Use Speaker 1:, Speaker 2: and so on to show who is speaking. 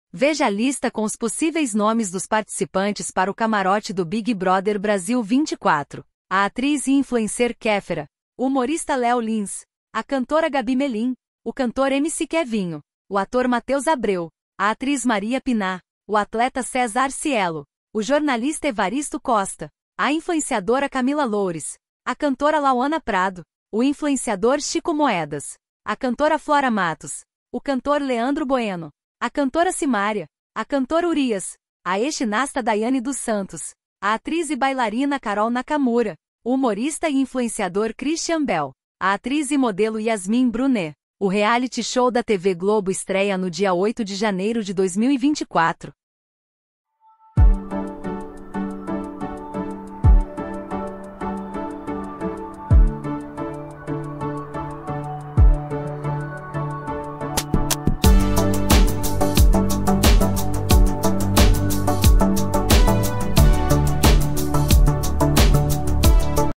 Speaker 1: Veja a lista com os possíveis nomes dos participantes para o camarote do Big Brother Brasil 24. A atriz e influencer Kéfera, o humorista Léo Lins, a cantora Gabi Melim, o cantor MC Kevinho, o ator Matheus Abreu, a atriz Maria Piná, o atleta César Cielo, o jornalista Evaristo Costa, a influenciadora Camila Loures, a cantora Lauana Prado, o influenciador Chico Moedas, a cantora Flora Matos, o cantor Leandro Bueno, a cantora Simária, a cantora Urias, a ex-ginasta Daiane dos Santos, a atriz e bailarina Carol Nakamura, o humorista e influenciador Christian Bell, a atriz e modelo Yasmin Brunet. O reality show da TV Globo estreia no dia 8 de janeiro de 2024.